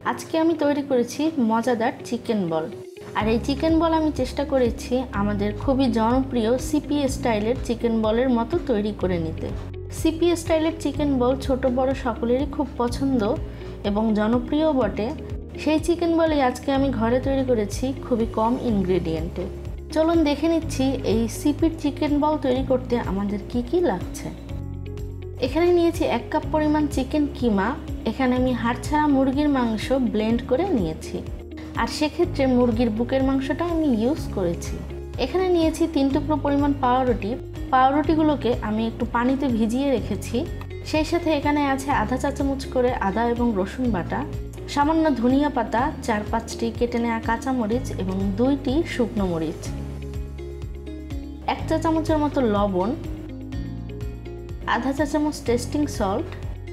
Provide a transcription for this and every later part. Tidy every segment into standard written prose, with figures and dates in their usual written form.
আজকে আমি তৈরি করেছি মজাদার চিকেন বল। আর এই চিকেন বল আমি চেষ্টা করেছি আমাদের খুবই জনপ্রিয় সিপি স্টাইলের চিকেন বলের মতো তৈরি করে নিতে। সিপি স্টাইলের চিকেন বল ছোট বড় সকলেরই খুব পছন্দ এবং জনপ্রিয় বটে। সেই চিকেন বলই আজকে আমি ঘরে তৈরি করেছি খুবই কম ইনগ্রেডিয়েন্টে। চলুন দেখে নিচ্ছি এই সিপির চিকেন বল তৈরি করতে আমাদের কি কি লাগছে। এখানে নিয়েছি 1 কাপ পরিমাণ চিকেন কিমা। এখানে আমি হাড়ছাড়া মুরগির মাংস ব্লেন্ড করে নিয়েছি, আর সেক্ষেত্রে মুরগির বুকের মাংসটা আমি ইউজ করেছি। এখানে নিয়েছি 3 টুকরো পরিমাণ পাউরুটি। পাউরুটিগুলোকে আমি একটু পানিতে ভিজিয়ে রেখেছি। সেই সাথে এখানে আছে আধা চা চামচ করে আদা এবং রসুন বাটা, সামান্য ধনিয়া পাতা, 4-5টি কেটে নেওয়া কাঁচামরিচ এবং 2টি শুকনো মরিচ, 1 চা চামচের মতো লবণ, আধা চা চামচ টেস্টিং সল্ট,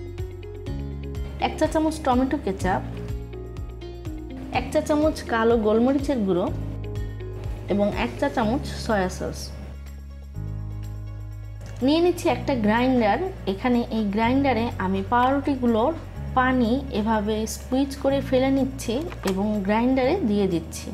1 চা চামচ টমেটো কেচাপ, 1 চা চামচ কালো গোলমরিচের গুঁড়ো এবং 1 চা চামচ সয়া সস। নিয়ে নিচ্ছি একটা গ্রাইন্ডার। এখানে এই গ্রাইন্ডারে আমি পাউরুটিগুলোর পানি এভাবে স্কুইজ করে ফেলে নিচ্ছি এবং গ্রাইন্ডারে দিয়ে দিচ্ছি।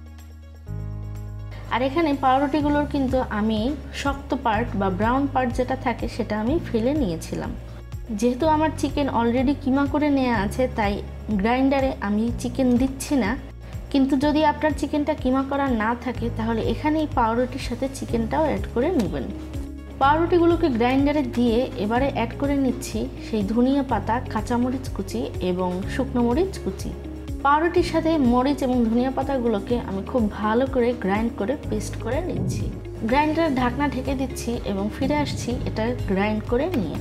আর এখানে পাউরুটিগুলোর কিন্তু আমি শক্ত পার্ট বা ব্রাউন পার্ট যেটা থাকে সেটা আমি ফেলে নিয়েছিলাম। যেহেতু আমার চিকেন অলরেডি কিমা করে নেওয়া আছে, তাই গ্রাইন্ডারে আমি চিকেন দিচ্ছি না। কিন্তু যদি আপনার চিকেনটা কিমা করা না থাকে তাহলে এখানে এই পাউরুটির সাথে চিকেনটাও অ্যাড করে নেবেন। পাউরুটিগুলোকে গ্রাইন্ডারে দিয়ে এবারে অ্যাড করে নিচ্ছি সেই ধনিয়া পাতা, কাঁচামরিচ কুচি এবং শুকনো মরিচ কুচি। পাউরুটির সাথে মরিচ এবং ধনিয়া পাতাগুলোকে আমি খুব ভালো করে গ্রাইন্ড করে পেস্ট করে নিচ্ছি। গ্রাইন্ডারের ঢাকনা ঢেকে দিচ্ছি এবং ফিরে আসছি এটা গ্রাইন্ড করে নিয়ে।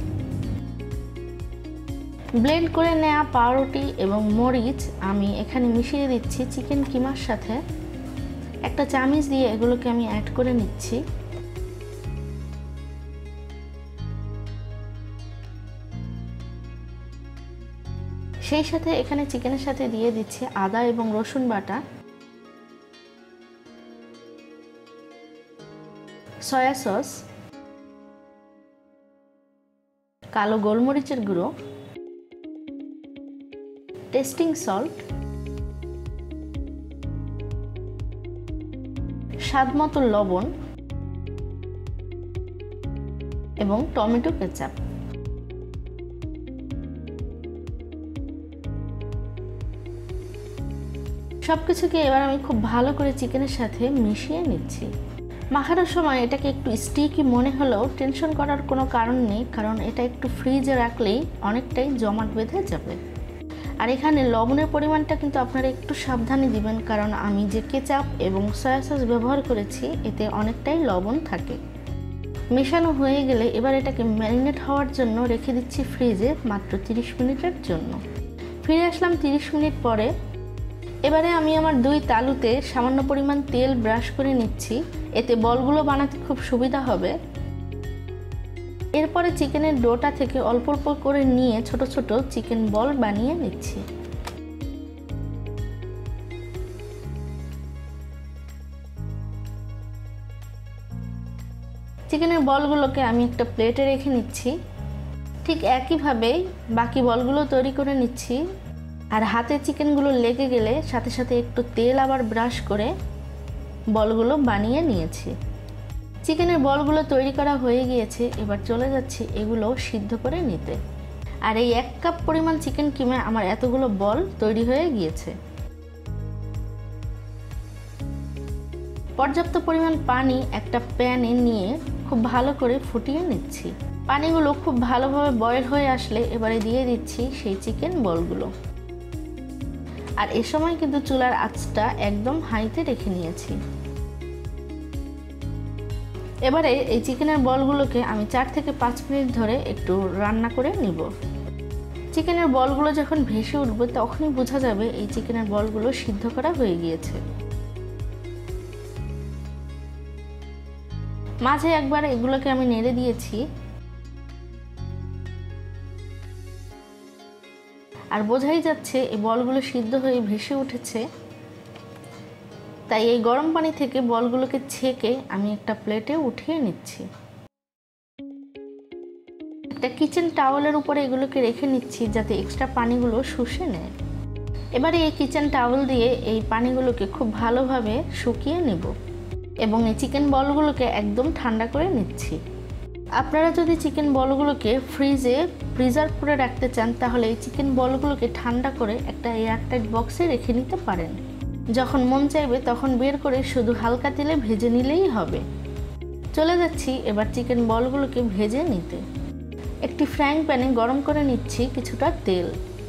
ব্লেন্ড করে নেওয়া পাউরুটি এবং মরিচ আমি এখানে মিশিয়ে দিচ্ছি চিকেন কিমার সাথে। একটা চামচ দিয়ে এগুলোকে আমি অ্যাড করে নিচ্ছি। সেই সাথে এখানে চিকেনের সাথে দিয়ে দিচ্ছি আদা এবং রসুন বাটা, সয়া সস, কালো গোলমরিচের গুঁড়ো, টেস্টিং সল্ট, স্বাদমতো লবণ এবং টমেটো কেচাপ। সবকিছুকে এবার আমি খুব ভালো করে চিকেনের সাথে মিশিয়ে নিচ্ছি। মাখানোর সময় এটাকে একটু স্টিকি মনে হলেও টেনশন করার কোনো কারণ নেই, কারণ এটা একটু ফ্রিজে রাখলেই অনেকটাই জমাট বেঁধে যাবে। আর এখানে লবণের পরিমাণটা কিন্তু আপনারা একটু সাবধানে দিবেন, কারণ আমি যে কেচাপ এবং সয়া সস ব্যবহার করেছি এতে অনেকটাই লবণ থাকে। মেশানো হয়ে গেলে এবার এটাকে ম্যারিনেট হওয়ার জন্য রেখে দিচ্ছি ফ্রিজে মাত্র 30 মিনিটের জন্য। ফিরে আসলাম 30 মিনিট পরে। এবারে আমি আমার 2 তালুতে সামান্য পরিমাণ তেল ব্রাশ করে নিচ্ছি, এতে বলগুলো বানাতে খুব সুবিধা হবে। এরপরে চিকেনের ডোটা থেকে অল্প অল্প করে নিয়ে ছোট ছোট চিকেন বল বানিয়ে নিচ্ছি। চিকেনের বলগুলোকে আমি একটা প্লেটে রেখে নিচ্ছি। ঠিক একইভাবে বাকি বলগুলো তৈরি করে নিচ্ছি। আর হাতে চিকেনগুলো লেগে গেলে সাথে সাথে একটু তেল আবার ব্রাশ করে বলগুলো বানিয়ে নিয়েছি। চিকেনের বলগুলো তৈরি করা হয়ে গিয়েছে, এবার চলে যাচ্ছে এগুলো সিদ্ধ করে নিতে। আর এই 1 কাপ পরিমাণ চিকেন কিমা আমার এতগুলো বল তৈরি হয়ে গিয়েছে। পর্যাপ্ত পরিমাণ পানি একটা প্যানে নিয়ে খুব ভালো করে ফুটিয়ে নিচ্ছি। পানিগুলো খুব ভালোভাবে বয়েল হয়ে আসলে এবারে দিয়ে দিচ্ছি সেই চিকেন বলগুলো। আর এ সময় কিন্তু চুলার আঁচটা একদম হাইতে রেখে নিয়েছি। এবারে এই চিকেনের বলগুলোকে আমি 4 থেকে 5 মিনিট ধরে একটু রান্না করে নিব। চিকেনের বলগুলো যখন ভেসে উঠবে তখনই বোঝা যাবে এই চিকেনের বলগুলো সিদ্ধ করা হয়ে গিয়েছে। মাঝে একবার এগুলোকে আমি নেড়ে দিয়েছি। আর বোঝাই যাচ্ছে এই বলগুলো সিদ্ধ হয়ে ভেসে উঠেছে। তাই এই গরম পানি থেকে বলগুলোকে ছেঁকে আমি একটা প্লেটে উঠিয়ে নিচ্ছি। একটা কিচেন টাওয়েলের উপরে এগুলোকে রেখে নিচ্ছি যাতে এক্সট্রা পানিগুলো শুষে নেয়। এবারে এই কিচেন টাওয়েল দিয়ে এই পানিগুলোকে খুব ভালোভাবে শুকিয়ে নেব এবং এই চিকেন বলগুলোকে একদম ঠান্ডা করে নিচ্ছি। আপনারা যদি চিকেন বলগুলোকে ফ্রিজে প্রিজার্ভ করে রাখতে চান তাহলে এই চিকেন বলগুলোকে ঠান্ডা করে একটা এয়ারটাইট বক্সে রেখে নিতে পারেন। যখন মন চাইবে তখন বের করে শুধু হালকা তেলে ভেজে নিলেই হবে। চলে যাচ্ছি এবার চিকেন বলগুলোকে ভেজে নিতে। একটি ফ্রাইং প্যানে গরম করে নিচ্ছি কিছুটা তেল।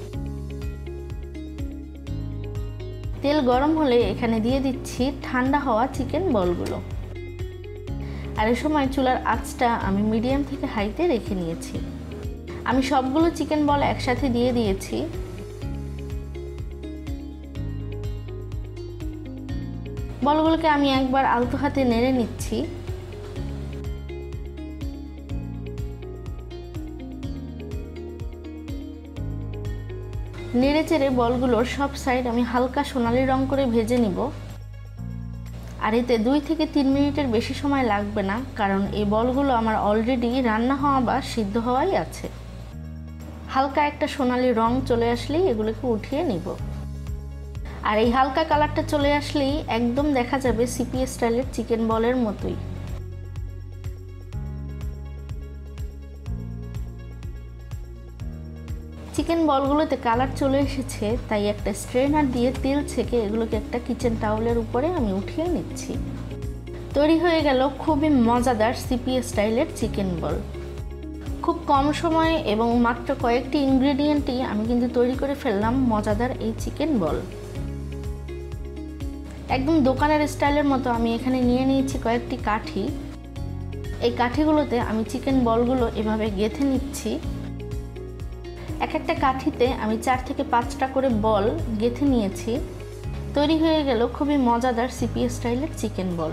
তেল গরম হলে এখানে দিয়ে দিচ্ছি ঠান্ডা হওয়া চিকেন বলগুলো। আর এই সময় চুলার আঁচটা আমি মিডিয়াম থেকে হাইতে রেখে নিয়েছি। আমি সবগুলো চিকেন বল একসাথে দিয়ে দিয়েছি। বলগুলোকে আমি একবার আলতো হাতে নেড়ে নিচ্ছি। নেড়ে চেড়ে বলগুলোর সব সাইড আমি হালকা সোনালি রং করে ভেজে নিব। আর এতে 2 থেকে 3 মিনিটের বেশি সময় লাগবে না, কারণ এই বলগুলো আমার অলরেডি রান্না হওয়া বা সিদ্ধ হওয়াই আছে। হালকা একটা সোনালি রং চলে আসলেই এগুলোকে উঠিয়ে নিব। আর এই হালকা কালারটা চলে আসলেই একদম দেখা যাবে সিপি স্টাইলের চিকেন বলের মতোই। চিকেন বলগুলোতে কালার চলে এসেছে, তাই একটা স্ট্রেনার দিয়ে তেল ছেঁকে এগুলোকে একটা কিচেন টাওয়েলের উপরে আমি উঠিয়ে নিচ্ছি। তৈরি হয়ে গেল খুবই মজাদার সিপি স্টাইলের চিকেন বল। খুব কম সময়ে এবং মাত্র কয়েকটি ইনগ্রেডিয়েন্টই আমি কিন্তু তৈরি করে ফেললাম মজাদার এই চিকেন বল। একদম দোকানের স্টাইলের মতো আমি এখানে নিয়ে নিয়েছি কয়েকটি কাঠি। এই কাঠিগুলোতে আমি চিকেন বলগুলো এভাবে গেঁথে নিচ্ছি। এক একটা কাঠিতে আমি 4 থেকে 5টা করে বল গেঁথে নিয়েছি। তৈরি হয়ে গেল খুবই মজাদার সিপি স্টাইলের চিকেন বল।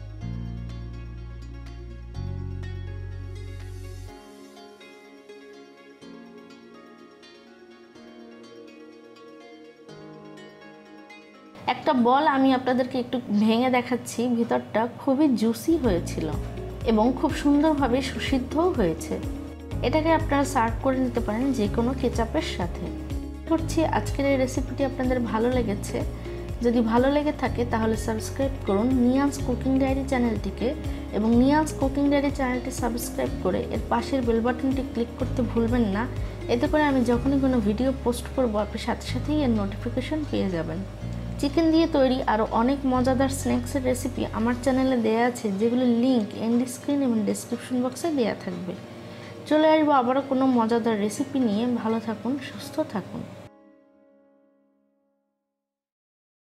একটা বল আমি আপনাদেরকে একটু ভেঙে দেখাচ্ছি। ভিতরটা খুবই জুসি হয়েছিল এবং খুব সুন্দরভাবে সুসিদ্ধও হয়েছে। এটাকে আপনারা সার্ভ করে নিতে পারেন যে কোনো কেচাপের সাথে। করছি আজকের এই রেসিপিটি আপনাদের ভালো লেগেছে। যদি ভালো লেগে থাকে তাহলে সাবস্ক্রাইব করুন নিয়ান্স কুকিং ডায়েরি চ্যানেলটিকে, এবং নিয়ান্স কুকিং ডায়েরি চ্যানেলটি সাবস্ক্রাইব করে এর পাশের বেল বাটনটি ক্লিক করতে ভুলবেন না। এতে করে আমি যখনই কোনো ভিডিও পোস্ট করব আপনি সাথে সাথেই এর নোটিফিকেশন পেয়ে যাবেন। চিকেন দিয়ে তৈরি আরও অনেক মজাদার স্ন্যাক্সের রেসিপি আমার চ্যানেলে দেওয়া আছে, যেগুলোর লিঙ্ক এন্ড স্ক্রিন এবং ডেসক্রিপশন বক্সে দেওয়া থাকবে। চলে আসবো আবারও কোনো মজাদার রেসিপি নিয়ে। ভালো থাকুন, সুস্থ থাকুন।